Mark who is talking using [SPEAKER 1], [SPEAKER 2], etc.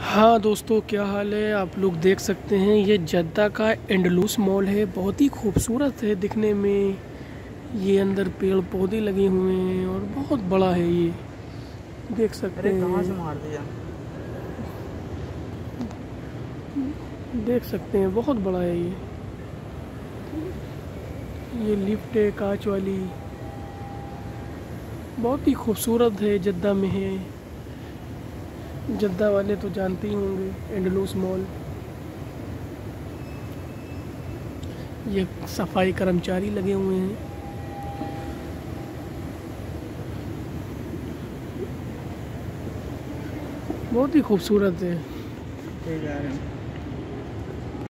[SPEAKER 1] हाँ दोस्तों, क्या हाल है। आप लोग देख सकते हैं ये जद्दा का एंडलूस मॉल है। बहुत ही खूबसूरत है दिखने में। ये अंदर पेड़ पौधे लगे हुए हैं और बहुत बड़ा है ये, देख सकते
[SPEAKER 2] अरे कहाँ से
[SPEAKER 1] हैं।
[SPEAKER 2] मार दिया।
[SPEAKER 1] देख सकते हैं बहुत बड़ा है ये। ये लिफ्ट है कांच वाली, बहुत ही खूबसूरत है। जद्दा में है। जद्दा वाले तो जानते ही होंगे एंडलूस मॉल। ये सफाई कर्मचारी लगे हुए हैं। बहुत ही खूबसूरत है।
[SPEAKER 2] ठीक है।